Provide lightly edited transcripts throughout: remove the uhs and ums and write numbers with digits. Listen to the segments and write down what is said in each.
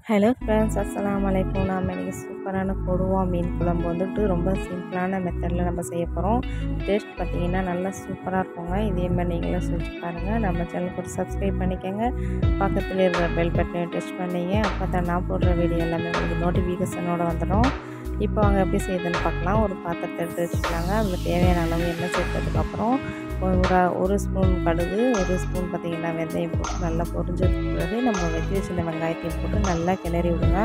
Hello friends, அஸ்ஸலாமு அலைக்கும். நாம் இன்றைக்கி சூப்பரான கொடுவா மீன் குழம்பு வந்துட்டு ரொம்ப சிம்பிளான மெத்தடில் நம்ம செய்ய போகிறோம். டேஸ்ட் பார்த்திங்கன்னா நல்லா சூப்பராக இருக்குங்க. இதே மாதிரி நீங்களும் செஞ்சு பாருங்கள். நம்ம சேனலுக்கு ஒரு சப்ஸ்கிரைப் பண்ணிக்கோங்க. பக்கத்தில் இருக்கிற பெல் பட்டனை டச் பண்ணிங்க. அப்போ தான் நான் போடுற வீடியோ எல்லாமே உங்களுக்கு நோட்டிஃபிகேஷனோடு வந்துடும். இப்போ அவங்க எப்படி செய்யுதுன்னு பார்க்கலாம். ஒரு பாத்திரத்தை எடுத்து வச்சுக்கலாங்க. அதில் தேவையான அளவு எண்ணெய் சேர்த்ததுக்கப்புறம் ஒரு ஸ்பூன் கடுகு, ஒரு ஸ்பூன் பார்த்திங்கன்னா வெந்தயம் போட்டு நல்லா பொரிஞ்சதுக்கு பிறகு நம்ம வெட்டி வச்சிருந்த வெங்காயத்தையும் போட்டு நல்லா கிளறி விடுங்க.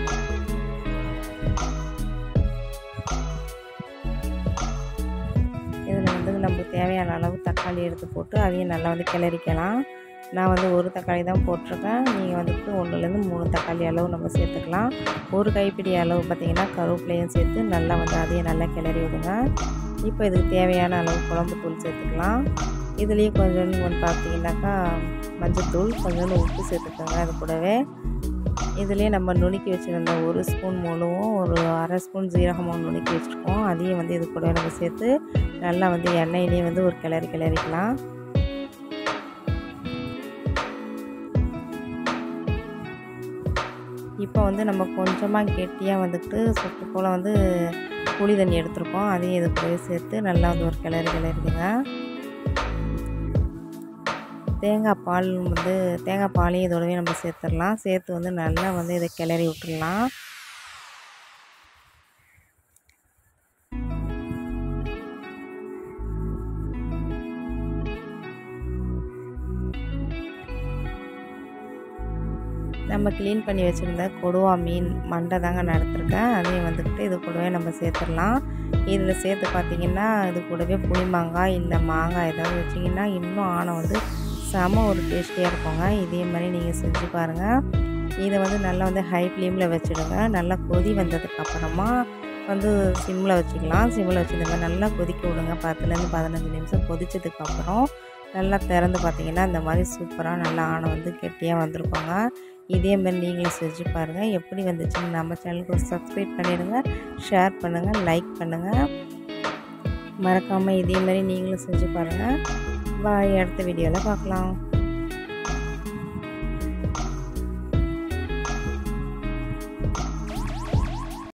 இதில் வந்து நமக்கு தேவையான அளவு தக்காளி எடுத்து போட்டு அதையும் நல்லா கிளறிக்கலாம். நான் ஒரு தக்காளி தான் போட்டிருக்கேன். நீங்கள் வந்துட்டு 1லேருந்து 3 தக்காளி அளவு நம்ம சேர்த்துக்கலாம். ஒரு கைப்பிடி அளவு பார்த்திங்கன்னா கருவேப்பிலையும் சேர்த்து நல்லா அதையும் நல்லா கிளறி விடுங்க. இப்போ இதுக்கு தேவையான அளவு குழம்புத்தூள் சேர்த்துக்கலாம். இதுலேயும் கொஞ்சம் பார்த்திங்கனாக்கா மஞ்சள்தூள், கொஞ்சோண்டு உப்பு சேர்த்துக்கோங்க. அது கூடவே இதுலேயே நம்ம நுணுக்கி வச்சுருந்த 1 ஸ்பூன் முழுவும் ஒரு அரை ஸ்பூன் ஜீரகமும் நுணுக்கி வச்சுருக்கோம். அதையும் இது கூட நம்ம சேர்த்து நல்லா எண்ணெயிலேயே ஒரு கிளறிக்கலாம். இப்போ நம்ம கொஞ்சமாக கெட்டியாக சொட்டு போல் புளி தண்ணி எடுத்துருக்கோம். அதையும் இது கூடவே சேர்த்து நல்லா ஒரு கிளறிடுங்க. தேங்காய் பாலையும் இதோடவே நம்ம சேர்த்துடலாம். சேர்த்து நல்லா இதை கிளறி விட்டுடலாம். நம்ம க்ளீன் பண்ணி வச்சுருந்த கொடுவா மீன் மண்டை தாங்க நடத்திருக்கேன். அதையும் இது கூடவே நம்ம சேர்த்துடலாம். இதில் சேர்த்து பார்த்திங்கன்னா இது கூடவே புளி மாங்காய் இல்லை மாங்காய் ஏதாவது வச்சிங்கன்னா இன்னும் ஆணை செம ஒரு டேஸ்டியாக இருக்குங்க. இதே மாதிரி நீங்கள் செஞ்சு பாருங்கள். இதை நல்லா ஹை ஃப்ளேமில் வச்சுடுங்க. நல்லா கொதி வந்ததுக்கப்புறமா சிம்மில் வச்சுக்கலாம். சிம்மில் வச்சு இந்த மாதிரி நல்லா கொதிக்க விடுங்க. 10லேருந்து 15 நிமிஷம் கொதிச்சதுக்கப்புறம் நல்லா திறந்து பார்த்திங்கன்னா இந்த மாதிரி சூப்பராக நல்லா ஆணை கெட்டியாக வந்திருக்கோங்க. இதே மாதிரி நீங்களும் செஞ்சு பாருங்கள். எப்படி வந்துச்சுன்னு நம்ம சேனலுக்கு ஒரு சப்ஸ்கிரைப் பண்ணிடுங்க, ஷேர் பண்ணுங்கள், லைக் பண்ணுங்கள். மறக்காமல் இதே மாதிரி நீங்களும் செஞ்சு பாருங்கள். பாய். அடுத்த வீடியோவில் பார்க்கலாம்.